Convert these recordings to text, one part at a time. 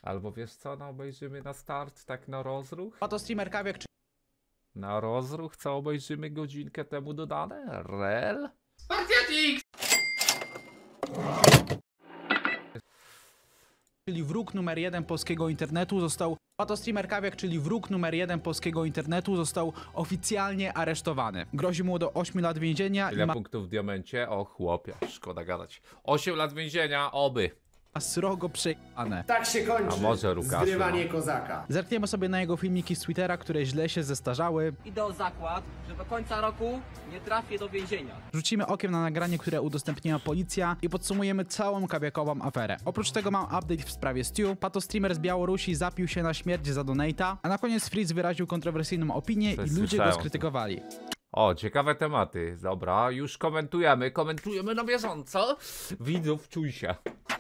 Albo wiesz co, no obejrzymy na start, tak na rozruch? Pato streamer Kawiak, Na rozruch, co obejrzymy godzinkę temu dodane? Rel? czyli wróg numer 1 polskiego internetu został... Pato streamer Kawiak, czyli wróg numer 1 polskiego internetu został oficjalnie aresztowany. Grozi mu do 8 lat więzienia Ile i ma punktów w diamencie? O chłopie, szkoda gadać. 8 lat więzienia, oby. srogo przejebane. Tak się kończy A może Rukasu, zgrywanie kozaka. Zerkniemy sobie na jego filmiki z Twittera, które źle się zestarzały. Idę o zakład, że do końca roku nie trafię do więzienia. Rzucimy okiem na nagranie, które udostępniła policja i podsumujemy całą kawiakową aferę. Oprócz tego mam update w sprawie Stu. Pato streamer z Białorusi zapił się na śmierć za donate'a, a na koniec Fritz wyraził kontrowersyjną opinię i ludzie go Słyszałem. skrytykowali. O, ciekawe tematy. Dobra, już komentujemy na bieżąco. Widzów, czuj się.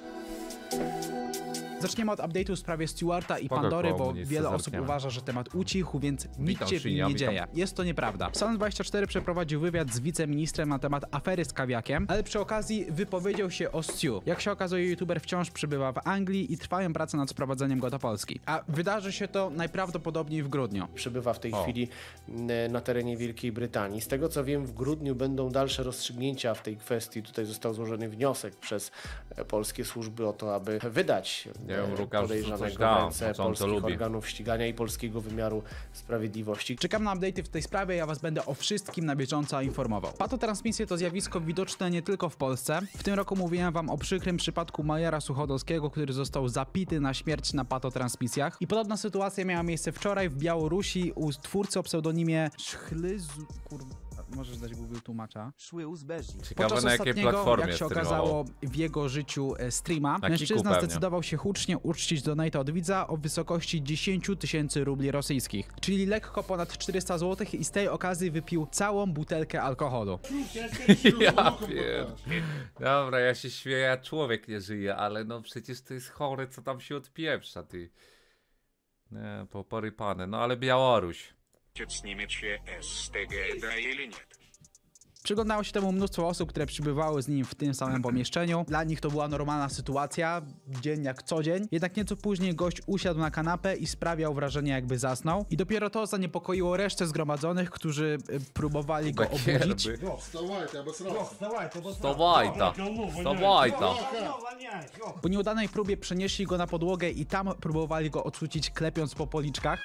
Zaczniemy od update'u w sprawie Stewarta i Spoko, Pandory, bo komunistę wiele osób zerkniemy. uważa, że temat ucichł, więc nic Witam, się w nim Szynia, nie witam. dzieje. Jest to nieprawda. Salon24 przeprowadził wywiad z wiceministrem na temat afery z Kawiakiem, ale przy okazji wypowiedział się o Stu. Jak się okazuje, youtuber wciąż przebywa w Anglii i trwają prace nad sprowadzeniem go do Polski. A wydarzy się to najprawdopodobniej w grudniu. Przebywa w tej chwili na terenie Wielkiej Brytanii. Z tego co wiem, w grudniu będą dalsze rozstrzygnięcia w tej kwestii. Tutaj został złożony wniosek przez polskie służby o to, aby wydać Nie wiem, Łukasz, podejrzanego coś w da, ręce co on to polskich lubi. organów ścigania i polskiego wymiaru sprawiedliwości. Czekam na update'y w tej sprawie, ja was będę o wszystkim na bieżąco informował. Patotransmisje to zjawisko widoczne nie tylko w Polsce. W tym roku mówiłem wam o przykrym przypadku Majera Suchodolskiego, który został zapity na śmierć na patotransmisjach. I podobna sytuacja miała miejsce wczoraj w Białorusi u twórcy o pseudonimie Szchlyzu... Kurwa, możesz dać Google tłumacza. Szły uzbeżni. Ciekawe Podczas na jakiej ostatniego, platformie jak się streamował. okazało w jego życiu streama, Na mężczyzna Kiku pewnie. zdecydował się hucznie uczcić donate od widza o wysokości 10 000 rubli rosyjskich, czyli lekko ponad 400 zł i z tej okazji wypił całą butelkę alkoholu. Ja wiem. Dobra, ja się śmieję, a człowiek nie żyje, ale no przecież to jest chore, co tam się odpieprza, ty. Nie, porypane. No ale Białoruś. Снимет СТГ, да или нет? Przyglądało się temu mnóstwo osób, które przybywały z nim w tym samym pomieszczeniu. Dla nich to była normalna sytuacja, dzień jak co dzień. Jednak nieco później gość usiadł na kanapę i sprawiał wrażenie, jakby zasnął. I dopiero to zaniepokoiło resztę zgromadzonych, którzy próbowali go obudzić. Bakierby. Вставайте, обосрался. Wstawajta. Wstawajta. Po nieudanej próbie przenieśli go na podłogę i tam próbowali go ocucić, klepiąc po policzkach.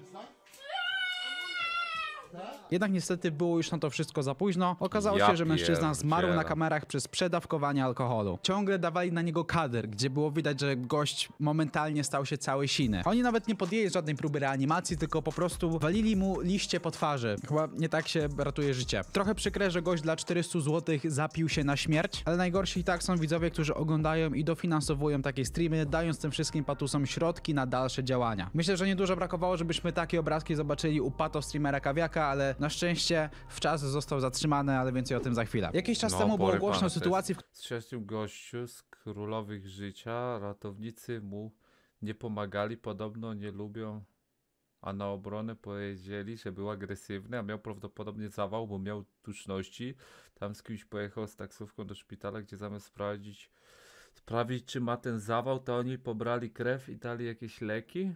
Jednak niestety było już na to wszystko za późno. Okazało Ja się, że mężczyzna zmarł na pierdzielę. kamerach przez przedawkowanie alkoholu. Ciągle dawali na niego kadr, gdzie było widać, że gość momentalnie stał się cały siny. Oni nawet nie podjęli żadnej próby reanimacji, tylko po prostu walili mu liście po twarzy. Chyba nie tak się ratuje życie. Trochę przykre, że gość dla 400 zł zapił się na śmierć, ale najgorsi i tak są widzowie, którzy oglądają i dofinansowują takie streamy, dając tym wszystkim patusom środki na dalsze działania. Myślę, że niedużo brakowało, żebyśmy takie obrazki zobaczyli u pato streamera Kawiaka, ale na szczęście w czas został zatrzymany, ale więcej o tym za chwilę. Jakiś czas temu było porypane głośno o to jest. sytuacji, w Strzeszył gościu z królowych życia, ratownicy mu nie pomagali, podobno nie lubią, a na obronę powiedzieli, że był agresywny, a miał prawdopodobnie zawał, bo miał tuczności. Tam z kimś pojechał z taksówką do szpitala, gdzie zamiast sprawdzić czy ma ten zawał, to oni pobrali krew i dali jakieś leki.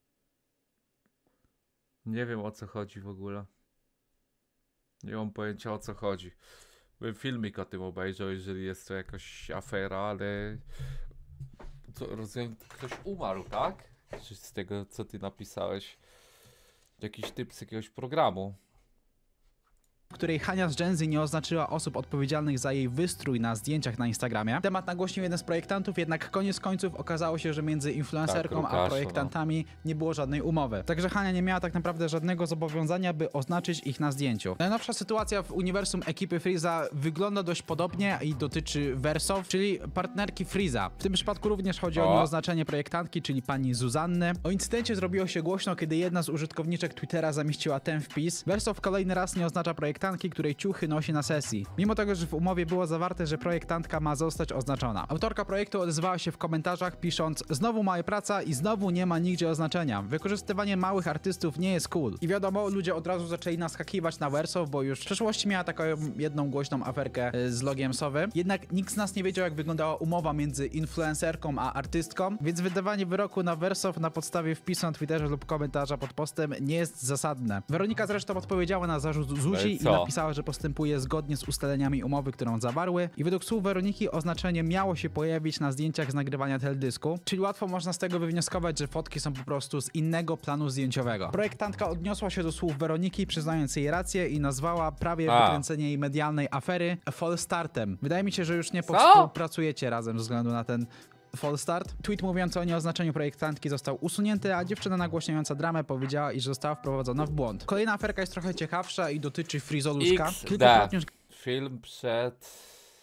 Nie wiem o co chodzi w ogóle. Nie mam pojęcia o co chodzi. Bym filmik o tym obejrzał, jeżeli jest to jakaś afera, ale co, rozumiem, ktoś umarł, tak? Czy z tego co ty napisałeś? Jakiś typ z jakiegoś programu. której Hania z Gen Z nie oznaczyła osób odpowiedzialnych za jej wystrój na zdjęciach na Instagramie. Temat nagłośnił jeden z projektantów, jednak koniec końców okazało się, że między influencerką Tak, a Łukaszu, projektantami nie było żadnej umowy. Także Hania nie miała tak naprawdę żadnego zobowiązania, by oznaczyć ich na zdjęciu. Najnowsza sytuacja w uniwersum ekipy Freeza wygląda dość podobnie i dotyczy Wersow, czyli partnerki Freeza. W tym przypadku również chodzi o nieoznaczenie projektantki, czyli pani Zuzanny. O incydencie zrobiło się głośno, kiedy jedna z użytkowniczek Twittera zamieściła ten wpis. Wersow kolejny raz nie oznacza projektantki, projektantki, której ciuchy nosi na sesji. Mimo tego, że w umowie było zawarte, że projektantka ma zostać oznaczona. Autorka projektu odezwała się w komentarzach pisząc: znowu mała praca i znowu nie ma nigdzie oznaczenia. Wykorzystywanie małych artystów nie jest cool. I wiadomo, ludzie od razu zaczęli naskakiwać na Wersow, bo już w przeszłości miała taką jedną głośną aferkę z logiem Sowy. Jednak nikt z nas nie wiedział, jak wyglądała umowa między influencerką a artystką, więc wydawanie wyroku na Wersow na podstawie wpisu na Twitterze lub komentarza pod postem nie jest zasadne. Weronika zresztą odpowiedziała na zarzut Zuzi i napisała, że postępuje zgodnie z ustaleniami umowy, którą zawarły, i według słów Weroniki oznaczenie miało się pojawić na zdjęciach z nagrywania teledysku, czyli łatwo można z tego wywnioskować, że fotki są po prostu z innego planu zdjęciowego. Projektantka odniosła się do słów Weroniki, przyznając jej rację i nazwała prawie wykręcenie jej medialnej afery false startem. Wydaje mi się, że już nie współpracujecie razem ze względu na ten false start. Tweet mówiący o nieoznaczeniu projektantki został usunięty, a dziewczyna nagłaśniająca dramę powiedziała, iż została wprowadzona w błąd. Kolejna aferka jest trochę ciekawsza i dotyczy Frizoluszka. Kilkukrotnie Film przed...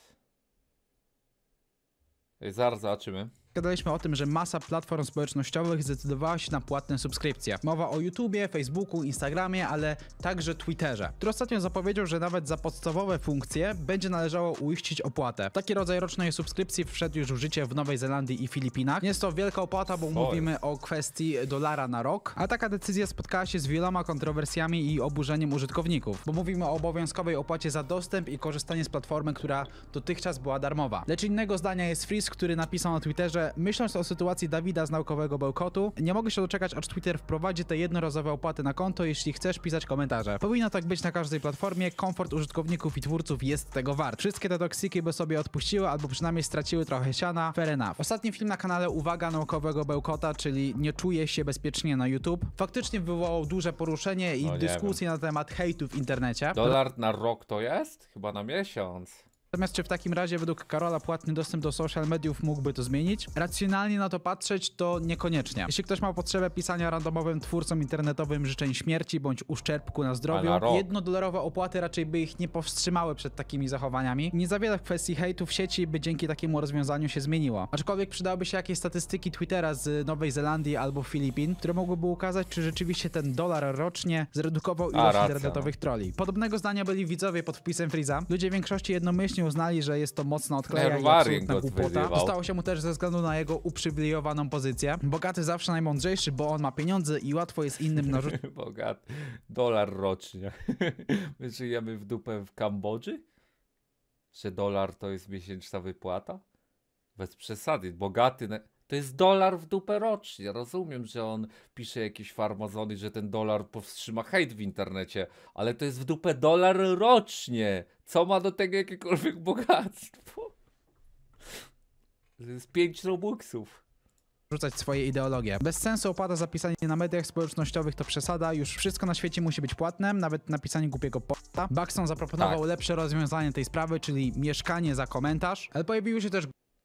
Zaraz zobaczymy. Gadaliśmy o tym, że masa platform społecznościowych zdecydowała się na płatne subskrypcje. Mowa o YouTubie, Facebooku, Instagramie, ale także Twitterze, który ostatnio zapowiedział, że nawet za podstawowe funkcje będzie należało uiścić opłatę. Taki rodzaj rocznej subskrypcji wszedł już w życie w Nowej Zelandii i Filipinach. Nie jest to wielka opłata, bo mówimy o kwestii $1 na rok, a taka decyzja spotkała się z wieloma kontrowersjami i oburzeniem użytkowników, bo mówimy o obowiązkowej opłacie za dostęp i korzystanie z platformy, która dotychczas była darmowa. Lecz innego zdania jest Freeze, który napisał na Twitterze: myśląc o sytuacji Dawida z naukowego bełkotu, nie mogę się doczekać, aż Twitter wprowadzi te jednorazowe opłaty na konto, jeśli chcesz pisać komentarze. Powinno tak być na każdej platformie, komfort użytkowników i twórców jest tego wart. Wszystkie te toksiki by sobie odpuściły, albo przynajmniej straciły trochę siana, fair enough. Ostatni film na kanale Uwaga naukowego bełkota, czyli Nie czuję się bezpiecznie na YouTube, faktycznie wywołał duże poruszenie i dyskusje na temat hejtu w internecie. $1 na rok to jest? Chyba na miesiąc. Natomiast czy w takim razie według Karola płatny dostęp do social mediów mógłby to zmienić? Racjonalnie na to patrzeć to niekoniecznie. Jeśli ktoś ma potrzebę pisania randomowym twórcom internetowym życzeń śmierci bądź uszczerbku na zdrowiu, $1 opłaty raczej by ich nie powstrzymały przed takimi zachowaniami. Nie za wiele w kwestii hejtu w sieci by dzięki takiemu rozwiązaniu się zmieniło. Aczkolwiek przydałyby się jakieś statystyki Twittera z Nowej Zelandii albo Filipin, które mogłyby ukazać, czy rzeczywiście ten $1 rocznie zredukował ilość internetowych trolli. Podobnego zdania byli widzowie pod wpisem Freeza. Ludzie w większości jednomyślnie uznali, że jest to mocna odkleja i absolutna głupota. Dostało się mu też ze względu na jego uprzywilejowaną pozycję. Bogaty zawsze najmądrzejszy, bo on ma pieniądze i łatwo jest innym narzucić. Bogaty. $1 rocznie. My żyjemy w dupę w Kambodży? Że $1 to jest miesięczna wypłata? Bez przesady. Bogaty... To jest $1 w dupę rocznie. Rozumiem, że on pisze jakieś farmazony, że ten $1 powstrzyma hejt w internecie, ale to jest w dupę $1 rocznie. Co ma do tego jakiekolwiek bogactwo? To jest 5 robuxów. Rzucać swoje ideologie. Bez sensu opłata za pisanie na mediach społecznościowych to przesada. Już wszystko na świecie musi być płatne, nawet napisanie głupiego posta. Buxton zaproponował lepsze rozwiązanie tej sprawy, czyli mieszkanie za komentarz, ale pojawiły się też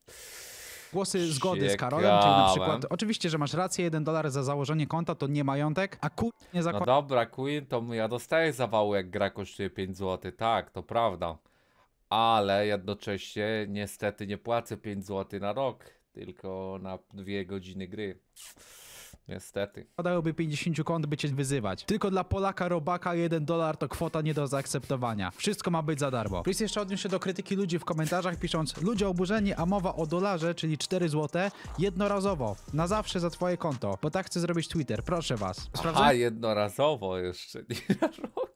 głosy zgody z Karolem, czyli na przykład oczywiście, że masz rację, $1 za założenie konta to nie majątek, a Queen nie zakłada... No dobra, Queen to ja dostaję zawału, jak gra kosztuje 5 zł, tak, to prawda. Ale jednocześnie niestety nie płacę 5 zł na rok, tylko na 2 godziny gry. Niestety. Dałoby 50 kont, by cię wyzywać. Tylko dla Polaka robaka $1 to kwota nie do zaakceptowania. Wszystko ma być za darmo. Chris jeszcze odniósł się do krytyki ludzi w komentarzach, pisząc: ludzie oburzeni, a mowa o $1, czyli 4 zł, jednorazowo, na zawsze za twoje konto, bo tak chce zrobić Twitter, proszę was. Aha, jednorazowo jeszcze, nie na rok.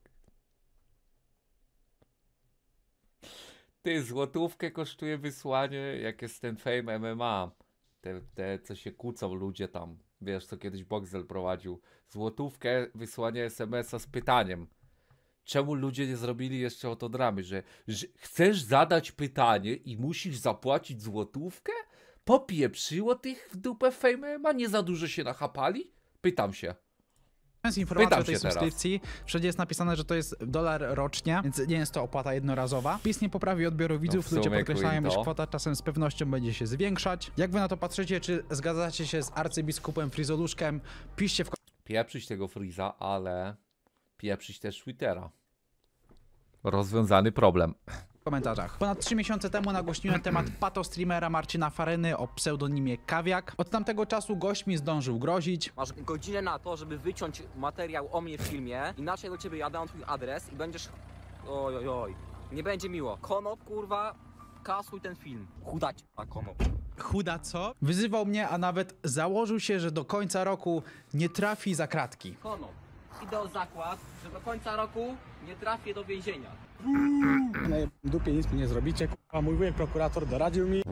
Ty, złotówkę kosztuje wysłanie, jak jest ten Fame MMA. Te co się kłócą ludzie tam. Wiesz, co kiedyś Boxel prowadził. Złotówkę, wysłanie SMS-a z pytaniem. Czemu ludzie nie zrobili jeszcze o to dramy, że chcesz zadać pytanie i musisz zapłacić złotówkę? Popieprzyło tych w dupę Fame MMA? Nie za dużo się nachapali? Pytam się. Jest informacja o tej subskrypcji. Wszędzie jest napisane, że to jest $1 rocznie, więc nie jest to opłata jednorazowa. PiS nie poprawi odbioru widzów, ludzie podkreślają, iż kwota czasem z pewnością będzie się zwiększać. Jak wy na to patrzycie, czy zgadzacie się z arcybiskupem Frizoluszkiem? Piszcie w pieprzyć tego Freeza, ale pieprzyć też Twittera. Rozwiązany problem. komentarzach. Ponad 3 miesiące temu nagłośniłem temat patostreamera Marcina Faryny o pseudonimie Kawiak. Od tamtego czasu gość mi zdążył grozić. Masz godzinę na to, żeby wyciąć materiał o mnie w filmie, inaczej do ciebie jadę na twój adres i będziesz Oj, oj, oj. Nie będzie miło. Konop, kurwa, kasuj ten film. Chudać, a Konop. Chuda co? Wyzywał mnie, a nawet założył się, że do końca roku nie trafi za kratki. Konop. Idę o zakład, że do końca roku nie trafię do więzienia. Na dupie nic mi nie zrobicie, k***a. Mój wujek prokurator doradził mi.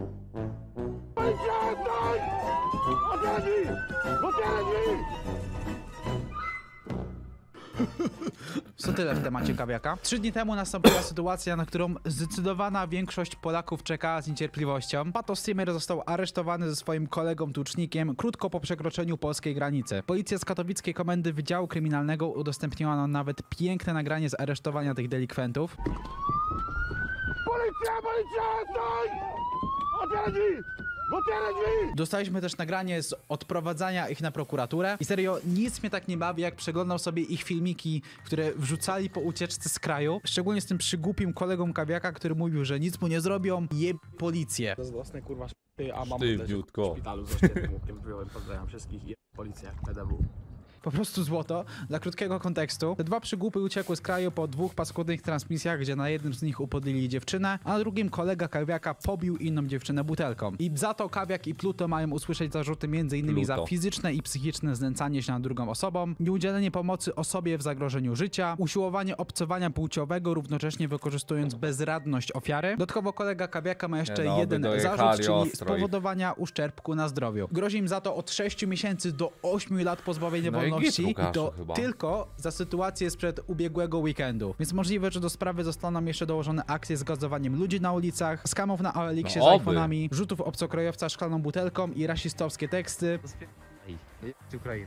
Co tyle w temacie kawiaka. 3 dni temu nastąpiła sytuacja, na którą zdecydowana większość Polaków czekała z niecierpliwością. Pato Streamer został aresztowany ze swoim kolegą tucznikiem krótko po przekroczeniu polskiej granicy. Policja z katowickiej komendy Wydziału Kryminalnego udostępniła nam nawet piękne nagranie z aresztowania tych delikwentów. Policja! Stój! Otwieraj drzwi! Otwieraj drzwi! Dostaliśmy też nagranie z odprowadzania ich na prokuraturę i serio nic mnie tak nie bawi, jak przeglądał sobie ich filmiki, które wrzucali po ucieczce z kraju. Szczególnie z tym przygłupim kolegą kawiaka, który mówił, że nic mu nie zrobią, jeb policję. To jest własne kurwa szpy, a mam Sztywniutko. w szpitalu z oświetnym łupkiem wyjąłem. Pozdrawiam wszystkich i policję, PDW. Po prostu złoto. Dla krótkiego kontekstu, te 2 przygłupy uciekły z kraju po 2 paskudnych transmisjach, gdzie na jednym z nich upodlili dziewczynę, a na drugim kolega kawiaka pobił inną dziewczynę butelką. I za to kawiak i Pluto mają usłyszeć zarzuty m.in. za Pluto. fizyczne i psychiczne znęcanie się nad drugą osobą, nieudzielenie pomocy osobie w zagrożeniu życia, usiłowanie obcowania płciowego, równocześnie wykorzystując bezradność ofiary. Dodatkowo kolega kawiaka ma jeszcze Nie no, jeden by zarzut, dojechali czyli ostro ich. spowodowania uszczerbku na zdrowiu. Grozi im za to od 6 miesięcy do 8 lat pozbawienia No i wolności git, i Łukaszu, to chyba. tylko za sytuację sprzed ubiegłego weekendu. Więc możliwe, że do sprawy zostaną jeszcze dołożone akcje z gazowaniem ludzi na ulicach, skamów na OLX-ie No z oby. iPhone'ami, rzutów obcokrajowca szklaną butelką i rasistowskie teksty. Ukraina.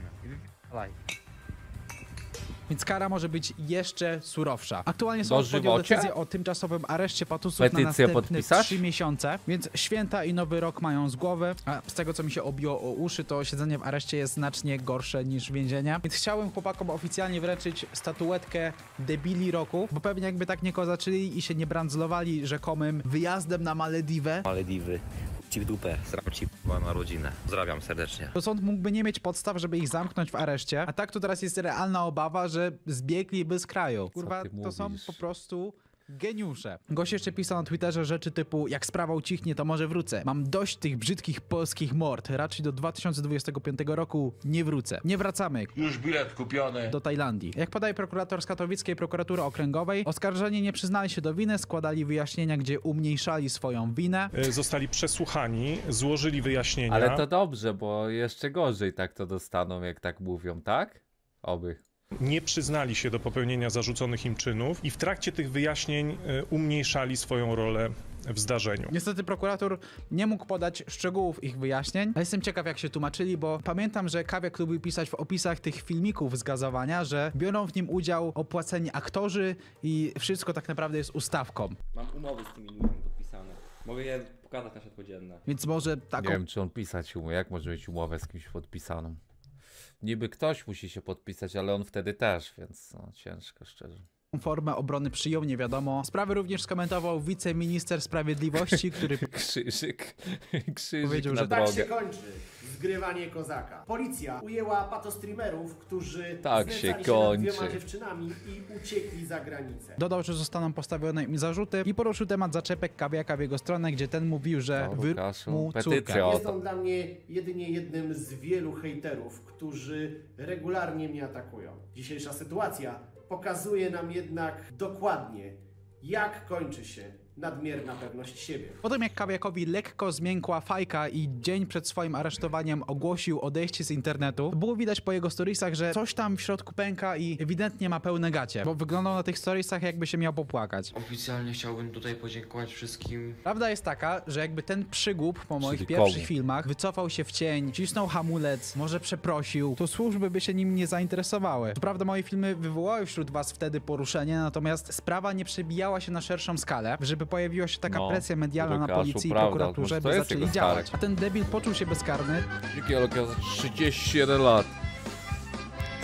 Więc kara może być jeszcze surowsza. Aktualnie sąd podjął Dożywocie? decyzję o tymczasowym areszcie patusów Petycję na następne podpisać? 3 miesiące, więc święta i nowy rok mają z głowy, a z tego co mi się obiło o uszy, to siedzenie w areszcie jest znacznie gorsze niż więzienie. Więc chciałem chłopakom oficjalnie wręczyć statuetkę debili roku, bo pewnie jakby tak nie kozaczyli i się nie brandzlowali rzekomym wyjazdem na Malediwę, Malediwy. Ci w dupę, sram ci na rodzinę. Pozdrawiam serdecznie. to sąd mógłby nie mieć podstaw, żeby ich zamknąć w areszcie, a tak to teraz jest realna obawa, że zbiegliby z kraju. Kurwa, ty to są mówisz? po prostu geniusze. Gość jeszcze pisał na Twitterze rzeczy typu: jak sprawa ucichnie, to może wrócę. Mam dość tych brzydkich polskich mord. Raczej do 2025 roku nie wrócę. Nie wracamy Już bilet kupiony. do Tajlandii. Jak podaje prokurator z katowickiej prokuratury okręgowej, oskarżeni nie przyznali się do winy, składali wyjaśnienia, gdzie umniejszali swoją winę. Zostali przesłuchani, złożyli wyjaśnienia. Ale to dobrze, bo jeszcze gorzej tak to dostaną, jak tak mówią, tak? Oby. Nie przyznali się do popełnienia zarzuconych im czynów i w trakcie tych wyjaśnień umniejszali swoją rolę w zdarzeniu. Niestety prokurator nie mógł podać szczegółów ich wyjaśnień, ale jestem ciekaw, jak się tłumaczyli, bo pamiętam, że Kawiak lubił pisać w opisach tych filmików z gazowania, że biorą w nim udział opłaceni aktorzy i wszystko tak naprawdę jest ustawką. Mam umowy z tymi ludźmi podpisane. Mogę je pokazać na światło dzienne. Więc może Nie taką wiem, czy on pisać umie. Jak może mieć umowę z kimś podpisaną? Niby ktoś musi się podpisać, ale on wtedy też, więc no, ciężko, szczerze. formę obrony przyjął, nie wiadomo. Sprawę również skomentował wiceminister sprawiedliwości, który Krzyżyk powiedział, na że Tak się drogę. kończy zgrywanie kozaka. Policja ujęła patostreamerów, którzy Tak znęcali się nad kończy. 2 dziewczynami i uciekli za granicę. dodał, że zostaną postawione im zarzuty i poruszył temat zaczepek Kawiaka w jego stronę, gdzie ten mówił, że O, wyrósł Łukaszu, mu petycja córkę. o Jest to. on dla mnie jedynie jednym z wielu hejterów, którzy regularnie mnie atakują. Dzisiejsza sytuacja pokazuje nam jednak dokładnie, jak kończy się nadmierna pewność siebie. Po tym jak Kawiakowi lekko zmiękła fajka i dzień przed swoim aresztowaniem ogłosił odejście z internetu, było widać po jego storiesach, że coś tam w środku pęka i ewidentnie ma pełne gacie, bo wyglądał na tych storiesach, jakby się miał popłakać. Oficjalnie chciałbym tutaj podziękować wszystkim. Prawda jest taka, że jakby ten przygłup po moich Czyli pierwszych komu? filmach wycofał się w cień, cisnął hamulec, może przeprosił, to służby by się nim nie zainteresowały. Co prawda moje filmy wywołały wśród was wtedy poruszenie, natomiast sprawa nie przebijała się na szerszą skalę, żeby pojawiła się taka No, presja medialna na Łukaszu, policji i prawda, prokuraturze, może to by jest zaczęli jego działać. skarg. A ten debil poczuł się bezkarny, Jakie 31 lat.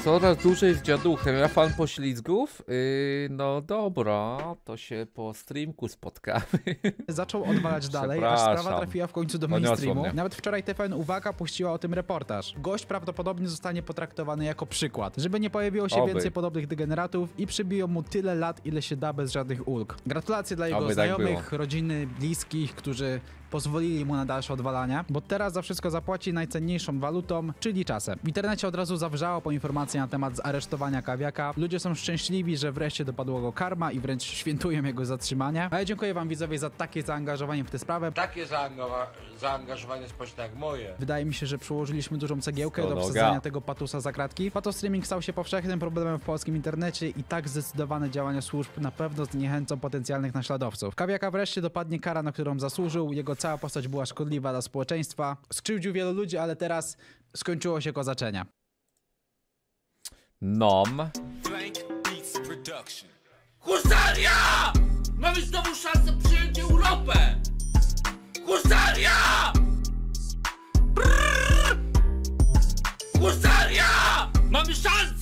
Coraz dłużej jest dziaduchem. Ja fan poślizgów? No dobra, to się po streamku spotkamy. Zaczął odwalać dalej, aż sprawa trafiła w końcu do mainstreamu. Nawet wczoraj TVN Uwaga puściła o tym reportaż. Gość prawdopodobnie zostanie potraktowany jako przykład, żeby nie pojawiło się więcej podobnych degeneratów i przybiją mu tyle lat, ile się da bez żadnych ulg. Gratulacje dla jego znajomych, rodziny, bliskich, którzy pozwolili mu na dalsze odwalania, bo teraz za wszystko zapłaci najcenniejszą walutą, czyli czasem. W internecie od razu zawrzało po informacji na temat zaresztowania Kawiaka. Ludzie są szczęśliwi, że wreszcie dopadło go karma i wręcz świętują jego zatrzymanie. A ja dziękuję wam widzowie za takie zaangażowanie w tę sprawę. Takie zaangażowanie społeczne jak moje. Wydaje mi się, że przyłożyliśmy dużą cegiełkę do wsadzenia tego patusa za kratki. Patostreaming stał się powszechnym problemem w polskim internecie i tak zdecydowane działania służb na pewno zniechęcą potencjalnych naśladowców. Kawiaka wreszcie dopadnie kara, na którą zasłużył. Jego cała postać była szkodliwa dla społeczeństwa. Skrzywdził wielu ludzi, ale teraz skończyło się kozaczenie. Husaria! Mamy znowu szansę przyjąć Europę! Husaria! Brrr! Husaria! Mamy szansę!